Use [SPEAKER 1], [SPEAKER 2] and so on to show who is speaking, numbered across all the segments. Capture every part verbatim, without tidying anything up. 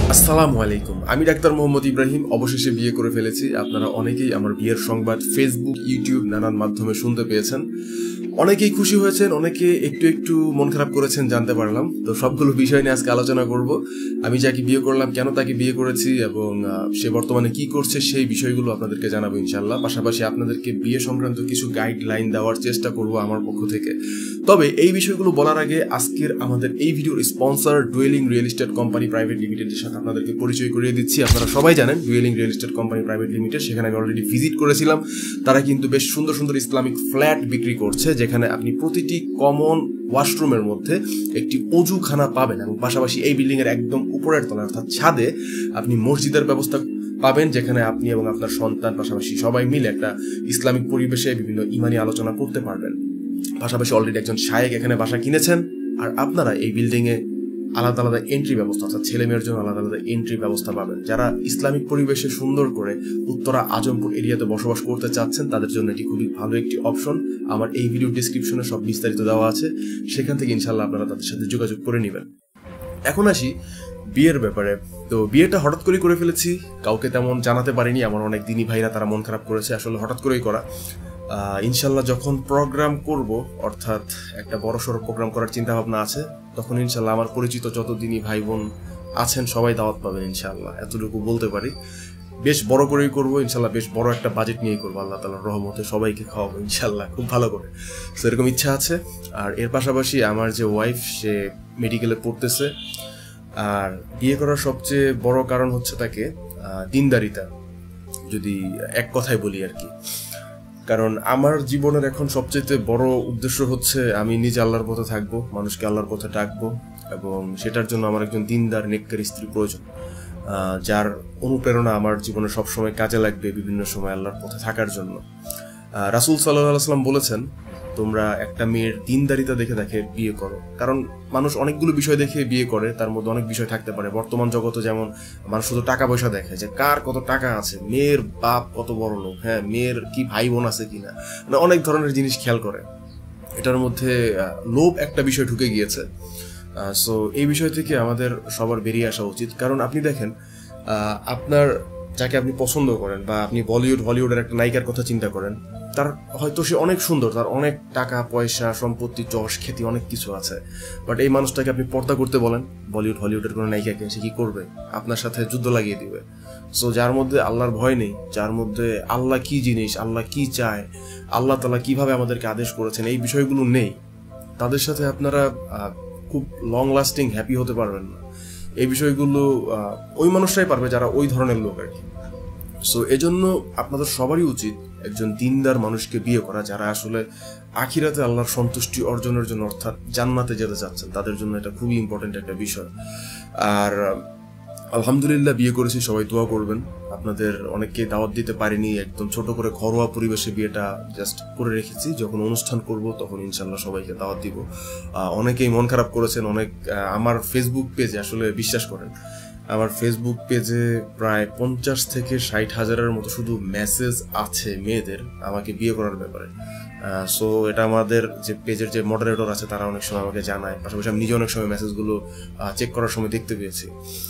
[SPEAKER 1] আসসালামু আলাইকুম। আমি ডাক্তার মোহাম্মদ ইব্রাহিম অবশেষে বিয়ে করে ফেলেছি। আপনারা অনেকেই আমার বিয়ের সংবাদ ফেসবুক, ইউটিউব নানান মাধ্যমে শুনতে পেয়েছেন। অনেকেই খুশি হয়েছেন, অনেকে একটু একটু মন খারাপ করেছেন জানতে পারলাম। তো সবগুলো বিষয় নিয়ে আজকে আলোচনা করব। আমি যাকে বিয়ে করলাম, কেন তাকে বিয়ে করেছি এবং সে বর্তমানে কি করছে সেই বিষয়গুলো আপনাদেরকে জানাবো ইনশাল্লাহ। পাশাপাশি আপনাদেরকে বিয়ে সংক্রান্ত কিছু গাইডলাইন দেওয়ার চেষ্টা করব আমার পক্ষ থেকে। তবে এই বিষয়গুলো বলার আগে আজকের আমাদের এই ভিডিওর sponsor dwelling real estate company private লিমিটেডের সাথে আপনাদেরকে পরিচয় করিয়ে দিচ্ছি। আপনারা সবাই জানেন dwelling real estate company private limited, সেখানে আমি অলরেডি ভিজিট করেছিলাম। তারা কিন্তু বেশ সুন্দর সুন্দর ইসলামিক ফ্ল্যাট বিক্রি করছে, যেখানে আপনি প্রতিটি কমন ওয়াশরুমের মধ্যে একটি অজুখানা পাবেন এবং পাশাপাশি এই বিল্ডিং এর একদম উপরের তলায় অর্থাৎ ছাদে আপনি মসজিদের ব্যবস্থা পাবেন, যেখানে আপনি এবং আপনার সন্তান পাশাপাশি সবাই মিলে একটা ইসলামিক পরিবেশে বিভিন্ন ইমানি আলোচনা করতে পারবেন। পাশাপাশি অলরেডি একজন শায়েখ এখানে বাসা কিনেছেন। আর আপনারা এই বিল্ডিং এ আলাদা আলাদা এন্ট্রি ব্যবস্থা অর্থাৎ ছেলে মেয়ের জন্য আলাদা আলাদা এন্ট্রি ব্যবস্থা পাবেন। যারা ইসলামিক পরিবেশে সুন্দর করে উত্তরা আজমপুর এরিয়াতে বসবাস করতে চাচ্ছেন তাদের জন্য এটি খুবই ভালো একটি অপশন। আমার এই ভিডিও ডিসক্রিপশনে সব বিস্তারিত দেওয়া আছে, সেখান থেকে ইনশাল্লাহ আপনারা তাদের সাথে যোগাযোগ করে নেবেন। এখন আসি বিয়ের ব্যাপারে। তো বিয়েটা হঠাৎ করে করে ফেলেছি, কাউকে তেমন জানাতে পারিনি। আমার অনেক দিনী ভাইরা তারা মন খারাপ করেছে, আসলে হঠাৎ করেই করা। ইনশাল্লাহ যখন প্রোগ্রাম করব, অর্থাৎ একটা বড় সড়ো প্রোগ্রাম করার চিন্তা ভাবনা আছে, তখন ইনশাল্লাহ আমার পরিচিত যত দিনী ভাই বোন আছেন সবাই দাওয়াত পাবেন ইনশাল্লাহ, এতটুকু বলতে পারি। বেশ বড় করেই করবো ইনশাল্লাহ, বেশ বড় একটা বাজেট নিয়েই করবো, আল্লাহ তাআলার রহমতে সবাইকে খাওয়াবো ইনশাল্লাহ খুব ভালো করে। তো এরকম ইচ্ছা আছে। আর এর পাশাপাশি আমার যে ওয়াইফ, সে মেডিকেলে পড়তেছে। আর বিয়ে করার সবচেয়ে বড় কারণ হচ্ছে তাকে দিনদারিতা, যদি এক কথায় বলি আর কি। কারণ আমার জীবনের এখন সবচেয়ে বড় উদ্দেশ্য হচ্ছে আমি নিজে আল্লাহর পথে থাকবো, মানুষকে আল্লাহর পথে ডাকবো, এবং সেটার জন্য আমার একজন দিনদার নেককার স্ত্রী প্রয়োজন, যার অনুপ্রেরণা আমার জীবনে সবসময় কাজে লাগবে বিভিন্ন সময় আল্লাহর পথে থাকার জন্য। রাসূল সাল্লাল্লাহু আলাইহি ওয়াসাল্লাম বলেছেন, তোমরা একটা মেয়ের দিনদারিতা দেখে দেখে বিয়ে করো। কারণ মানুষ অনেকগুলো বিষয় দেখে বিয়ে করে, তার মধ্যে অনেক বিষয় থাকতে পারে। বর্তমান জগতে যেমন মানুষ শুধু টাকা পয়সা দেখে, যে কার কত টাকা আছে, মেয়ের বাপ কত বড় লোক, হ্যাঁ মেয়ের কি ভাই বোন আছে কিনা, মানে অনেক ধরনের জিনিস খেয়াল করে। এটার মধ্যে লোভ একটা বিষয় ঢুকে গিয়েছে। সো এই বিষয় থেকে আমাদের সবার বেরিয়ে আসা উচিত। কারণ আপনি দেখেন, আপনার যাকে আপনি পছন্দ করেন, বা আপনি বলিউড হলিউডের একটা নায়িকার কথা চিন্তা করেন, তার হয়তো সে অনেক সুন্দর, তার অনেক টাকা পয়সা সম্পত্তি যশ খ্যাতি অনেক কিছু আছে, বাট এই মানুষটাকে আপনি পর্দা করতে বলেন বলিউড হলিউডের কোনো নায়িকাকে, সে কি করবে? আপনার সাথে যুদ্ধ লাগিয়ে দিবে। সো যার মধ্যে আল্লাহর ভয় নেই, যার মধ্যে আল্লাহ কি জিনিস, আল্লাহ কি চায়, আল্লাহ তাআলা কিভাবে আমাদেরকে আদেশ করেছেন, এই বিষয়গুলো নেই, তাদের সাথে আপনারা খুব লং লাস্টিং হ্যাপি হতে পারবেন না। এই বিষয়গুলো ওই মানুষটাই পারবে যারা ওই ধরনের লোক আর কি। সো এজন্য আপনাদের সবারই উচিত একজন দিনদার মানুষকে বিয়ে করা, যারা আসলে আখিরাতে আল্লাহর সন্তুষ্টি অর্জনের জন্য অর্থাৎ জান্নাতে যেতে চাচ্ছেন, তাদের জন্য এটা খুবই ইম্পর্টেন্ট একটা বিষয়। আর আলহামদুলিল্লাহ বিয়ে করেছি, সবাই দোয়া করবেন। আপনাদের অনেককে দাওয়াত দিতে পারিনি, একদম ছোট করে ঘরোয়া পরিবেশে বিয়েটা জাস্ট করে রেখেছি। যখন অনুষ্ঠান করব তখন ইনশাল্লাহ সবাইকে দাওয়াত দিব। অনেকেই মন খারাপ করেছেন, অনেক আমার ফেসবুক পেজে, আসলে বিশ্বাস করেন আমার ফেসবুক পেজে প্রায় পঞ্চাশ থেকে ষাট হাজারের মতো শুধু মেসেজ আছে মেয়েদের আমাকে বিয়ে করার ব্যাপারে। সো এটা আমাদের যে পেজের যে মডারেটর আছে তারা অনেক সময় আমাকে জানায়, পাশাপাশি আমি নিজে অনেক সময় মেসেজগুলো চেক করার সময় দেখতে পেয়েছি।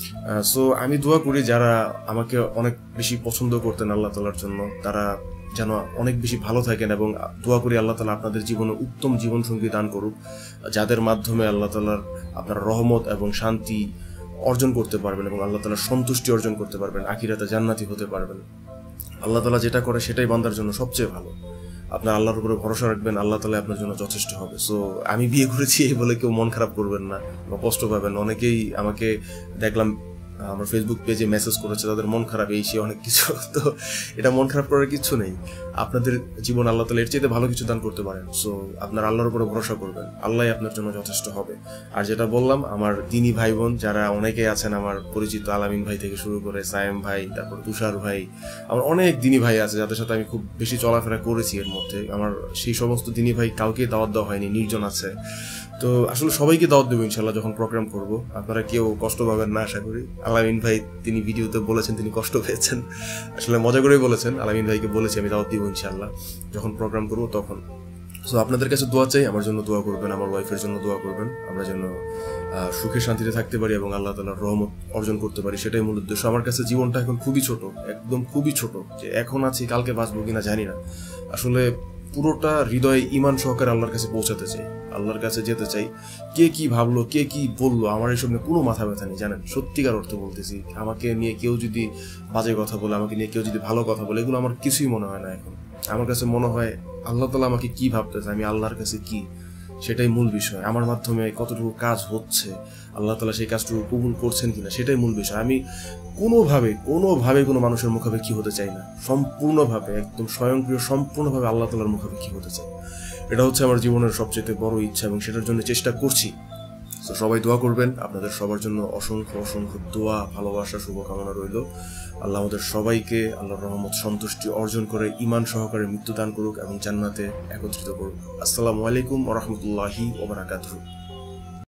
[SPEAKER 1] সো আমি দোয়া করি যারা আমাকে অনেক বেশি পছন্দ করতেন আল্লাহ তাআলার জন্য, তারা যেন অনেক বেশি ভালো থাকেন, এবং দোয়া করি আল্লাহ তাআলা আপনাদের জীবনে উত্তম জীবনসঙ্গী দান করুক, যাদের মাধ্যমে আল্লাহ তাআলার আপনার রহমত এবং শান্তি অর্জন করতে পারবেন এবং আল্লাহ তাআলার সন্তুষ্টি অর্জন করতে পারবেন, আখিরাতে জান্নাতি হতে পারবেন। আল্লাহ তাআলা যেটা করে সেটাই বান্দার জন্য সবচেয়ে ভালো। আপনার আল্লাহর উপরে ভরসা রাখবেন, আল্লাহ তাআলা আপনার জন্য যথেষ্ট হবে। সো আমি বিয়ে করেছি এই বলে কেউ মন খারাপ করবেন না বা কষ্ট পাবেন। অনেকেই আমাকে দেখলাম আমার ফেসবুক পেজে মেসেজ করেছে, তাদের মন খারাপ এই সে অনেক কিছু। তো এটা মন খারাপ করার কিছু নেই, আপনাদের জীবন আল্লাহ তাআলা এর চাইতে ভালো কিছু দান করতে পারেন। সো আপনার আল্লাহর উপরে ভরসা করবেন, আল্লাহই আপনার জন্য যথেষ্ট হবে। আর যেটা বললাম, আমার দিনী ভাই বোন যারা অনেকেই আছেন, আমার পরিচিত আলামিন ভাই থেকে শুরু করে সায়েম ভাই, তারপর তুষার ভাই, আমার অনেক দিনী ভাই আছে যাদের সাথে আমি খুব বেশি চলাফেরা করেছি। এর মধ্যে আমার সেই সমস্ত দিনী ভাই কাউকে দাওয়াত দেওয়া হয়নি, নির্জন আছে। তো আসলে সবাইকে দাওয়াত দেবো ইনশাল্লাহ যখন প্রোগ্রাম করব। আপনারা কেউ কষ্ট পাবেন না আশা করি। আলামিন ভাই তিনি ভিডিওতে বলেছেন তিনি কষ্ট পেয়েছেন, আসলে মজা করেই বলেছেন। আলামিন ভাইকে বলেছি আমি দাওয়াত দিব ইনশাল্লাহ যখন প্রোগ্রাম করব তখন। সো আপনাদের কাছে দোয়া চাই, আমার জন্য দোয়া করবেন, আমার ওয়াইফের জন্য দোয়া করবেন, আমরা যেন সুখে শান্তিতে থাকতে পারি এবং আল্লাহ তাআলার রহমত অর্জন করতে পারি, সেটাই মূল উদ্দেশ্য। আমার কাছে জীবনটা এখন খুবই ছোট, একদম খুবই ছোট, যে এখন আছি কালকে বাঁচবো কিনা জানি না। আসলে পুরোটা হৃদয়ে ঈমান সহকারে আল্লাহর কাছে পৌঁছাতে চাই, আল্লাহর কাছে যেতে চাই। কে কি ভাবলো, কে কি বললো, আমার এইসব নিয়ে কোনো মাথা ব্যথা নেই, জানেন, সত্যিকার অর্থ বলতেছি। আমাকে নিয়ে কেউ যদি বাজে কথা বলে, আমাকে নিয়ে কেউ যদি ভালো কথা বলে, এগুলো আমার কিছুই মনে হয় না এখন। আমার কাছে মনে হয় আল্লাহ তাআলা আমাকে কি ভাবতেছে, আমি আল্লাহর কাছে কি, সেটাই মূল বিষয়। আমার মাধ্যমে কতটুকু কাজ হচ্ছে, আল্লাহ তাআলা সেই কাজটুকু কবুল করছেন কিনা, সেটাই মূল বিষয়। আমি কোনোভাবে কোনোভাবে কোনো মানুষের মুখাপেক্ষী হতে চাই না, সম্পূর্ণভাবে একদম স্বয়ংক্রিয় সম্পূর্ণভাবে আল্লাহ তাআলার মুখাপেক্ষী হতে চাই। এটা হচ্ছে আমার জীবনের সবচেয়ে বড় ইচ্ছা এবং সেটার জন্য চেষ্টা করছি। তো সবাই দোয়া করবেন, আপনাদের সবার জন্য অসংখ্য অসংখ্য দোয়া, ভালোবাসা, শুভকামনা রইল। আল্লাহ আমাদের সবাইকে আল্লাহর রহমত সন্তুষ্টি অর্জন করে ঈমান সহকারে মৃত্যু দান করুক এবং জান্নাতে একত্রিত করুক। আসসালামু আলাইকুম ওয়া রাহমাতুল্লাহি ওয়া বারাকাতুহু।